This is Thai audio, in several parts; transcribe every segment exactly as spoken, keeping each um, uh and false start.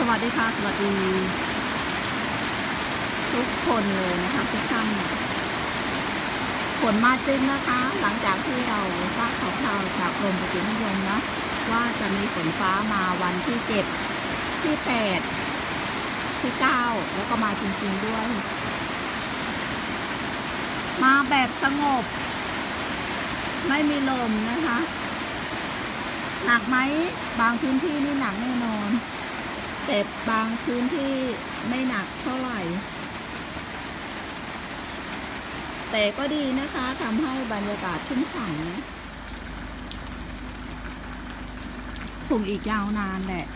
วัสดีค่ะสวัสดีทุกคนเลยนะคะทุกท่านฝนมาจริงนะคะหลังจากที่เราทราบข่าวจากกรมอุตุนิยมนะว่าจะมีฝนฟ้ามาวันที่เจ็ดที่แปดที่เก้าแล้วก็มาจริงๆด้วยมาแบบสงบไม่มีลมนะคะหนักไหมบางพื้นที่นี่หนักแน่นอนแต่บางพื้นที่ไม่หนักเท่าไหร่แต่ก็ดีนะคะทำให้บรรยากาศชุ่มฉ่ำนะคงอีกยาวนานแหละ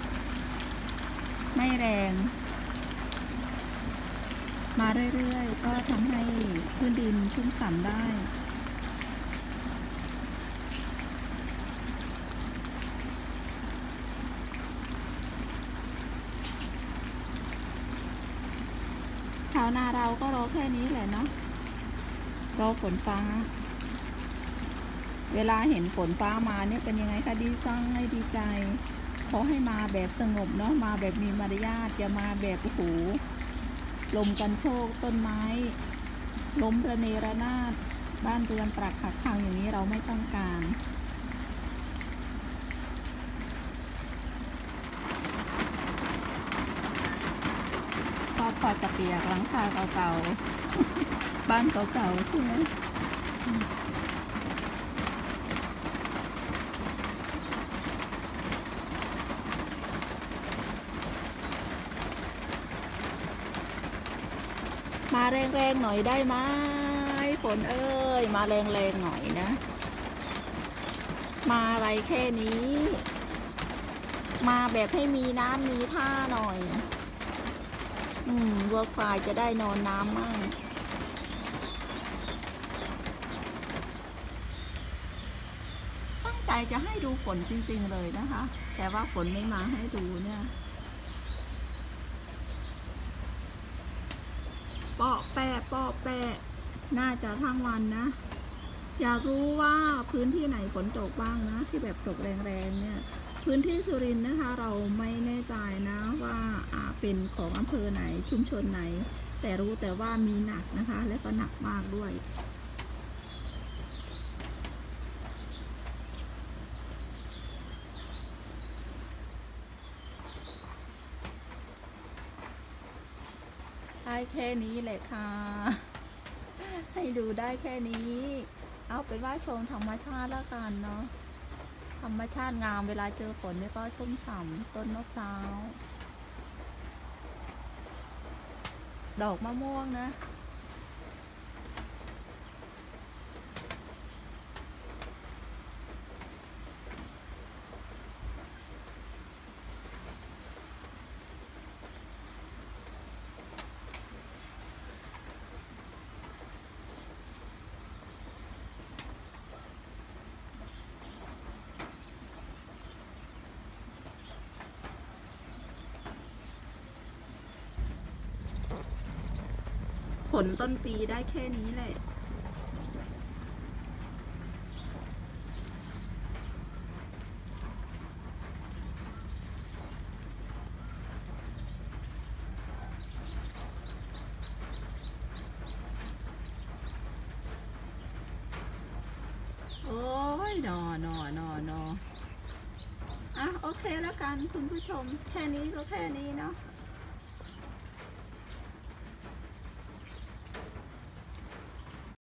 ไม่แรงมาเรื่อยๆก็ทำให้พื้นดินชุ่มฉ่ำได้ชาวนาเราก็รอแค่นี้แหละเนาะรอฝนฟ้าเวลาเห็นฝนฟ้ามาเนี่ยเป็นยังไงคะดีจังให้ดีใจขอให้มาแบบสงบเนาะมาแบบมีมารยาทอย่ามาแบบโอ้โหลมกันโชกต้นไม้ล้มระเนระนาดบ้านเรือนปรักหักพังอย่างนี้เราไม่ต้องการก็พอจะเปียกหลังคาเก่าๆบ้านเก่าๆใช่ไหมมาแรงๆหน่อยได้ไหมฝนเอ้ยมาแรงๆหน่อยนะมาอะไรแค่นี้มาแบบให้มีน้ำมีท่าหน่อยอืมวัวควายจะได้นอนน้ำมั่งตั้งใจจะให้ดูฝนจริงๆเลยนะคะแต่ว่าฝนไม่มาให้ดูเนี่ยเปาะแปะเปาะแปะน่าจะทั้งวันนะอยากรู้ว่าพื้นที่ไหนฝนตกบ้างนะที่แบบตกแรงๆเนี่ยพื้นที่สุรินทร์นะคะเราไม่แน่ใจนะว่าเป็นของอำเภอไหนชุมชนไหนแต่รู้แต่ว่ามีหนักนะคะและก็หนักมากด้วยได้แค่นี้แหละค่ะให้ดูได้แค่นี้เอาเป็นว่าชมธรรมชาติแล้วกันเนาะธรรมชาติงามเวลาเจอฝนนี่ก็ชุ่มฉ่ำต้นมะพร้าวดอกมะม่วงนะฝนต้นปีได้แค่นี้แหละโอ้ยนอนอนอนออ่ะโอเคแล้วกันคุณผู้ชมแค่นี้ก็แค่นี้เนาะ